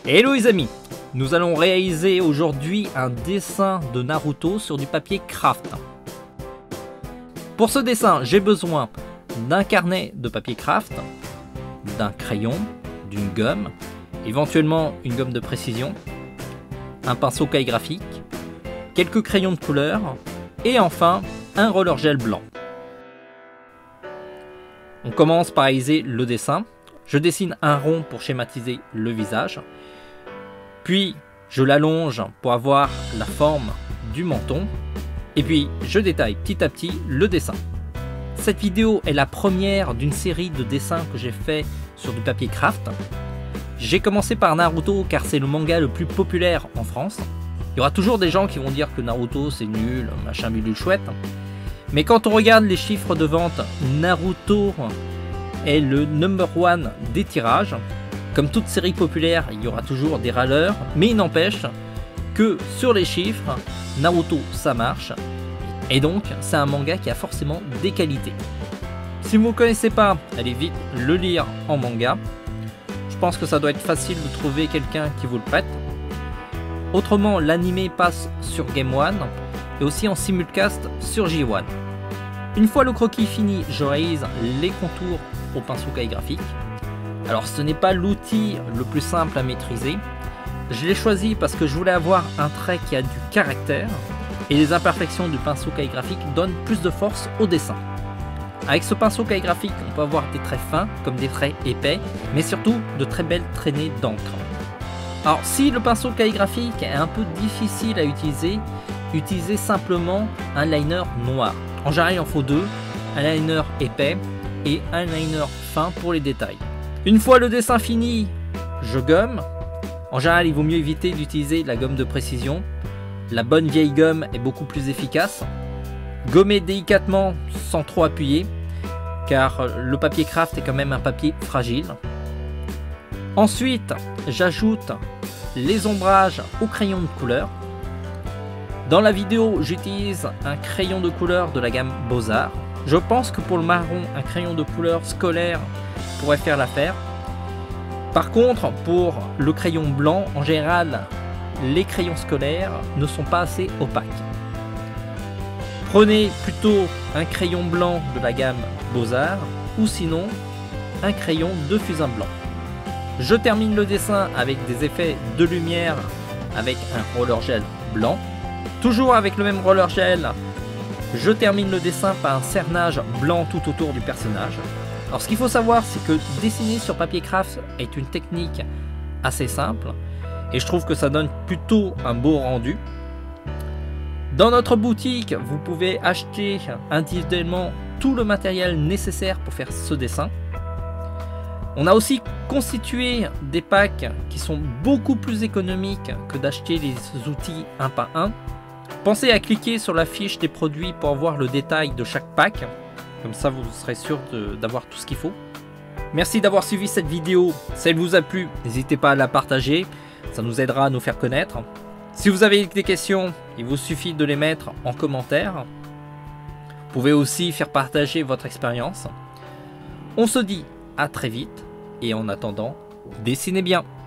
Hello les amis, nous allons réaliser aujourd'hui un dessin de Naruto sur du papier craft. Pour ce dessin, j'ai besoin d'un carnet de papier craft, d'un crayon, d'une gomme, éventuellement une gomme de précision, un pinceau calligraphique, quelques crayons de couleur et enfin un roller gel blanc. On commence par réaliser le dessin. Je dessine un rond pour schématiser le visage. Puis je l'allonge pour avoir la forme du menton. Et puis je détaille petit à petit le dessin. Cette vidéo est la première d'une série de dessins que j'ai fait sur du papier craft. J'ai commencé par Naruto car c'est le manga le plus populaire en France. Il y aura toujours des gens qui vont dire que Naruto c'est nul, machin bidule chouette. Mais quand on regarde les chiffres de vente, Naruto est le #1 des tirages. Comme toute série populaire, il y aura toujours des râleurs, mais il n'empêche que sur les chiffres, Naruto ça marche. Et donc c'est un manga qui a forcément des qualités. Si vous ne connaissez pas, allez vite le lire en manga. Je pense que ça doit être facile de trouver quelqu'un qui vous le prête. Autrement, l'anime passe sur Game One et aussi en simulcast sur J1. Une fois le croquis fini, je réalise les contours au pinceau calligraphique. Alors ce n'est pas l'outil le plus simple à maîtriser. Je l'ai choisi parce que je voulais avoir un trait qui a du caractère et les imperfections du pinceau calligraphique donnent plus de force au dessin. Avec ce pinceau calligraphique, on peut avoir des traits fins comme des traits épais, mais surtout de très belles traînées d'encre. Alors si le pinceau calligraphique est un peu difficile à utiliser, utilisez simplement un liner noir. En général il en faut deux, un liner épais et un liner fin pour les détails. Une fois le dessin fini, je gomme. En général il vaut mieux éviter d'utiliser la gomme de précision. La bonne vieille gomme est beaucoup plus efficace. Gommez délicatement sans trop appuyer, car le papier craft est quand même un papier fragile. Ensuite, j'ajoute les ombrages au crayon de couleur. Dans la vidéo, j'utilise un crayon de couleur de la gamme Beaux-Arts. Je pense que pour le marron, un crayon de couleur scolaire pourrait faire l'affaire. Par contre, pour le crayon blanc, en général, les crayons scolaires ne sont pas assez opaques. Prenez plutôt un crayon blanc de la gamme Beaux-Arts ou sinon un crayon de fusain blanc. Je termine le dessin avec des effets de lumière avec un roller gel blanc. Toujours avec le même roller gel, je termine le dessin par un cernage blanc tout autour du personnage. Alors ce qu'il faut savoir, c'est que dessiner sur papier craft est une technique assez simple et je trouve que ça donne plutôt un beau rendu. Dans notre boutique, vous pouvez acheter individuellement tout le matériel nécessaire pour faire ce dessin. On a aussi constitué des packs qui sont beaucoup plus économiques que d'acheter les outils un par un. Pensez à cliquer sur la fiche des produits pour voir le détail de chaque pack. Comme ça, vous serez sûr d'avoir tout ce qu'il faut. Merci d'avoir suivi cette vidéo. Si elle vous a plu, n'hésitez pas à la partager. Ça nous aidera à nous faire connaître. Si vous avez des questions, il vous suffit de les mettre en commentaire. Vous pouvez aussi faire partager votre expérience. On se dit à très vite et en attendant, dessinez bien.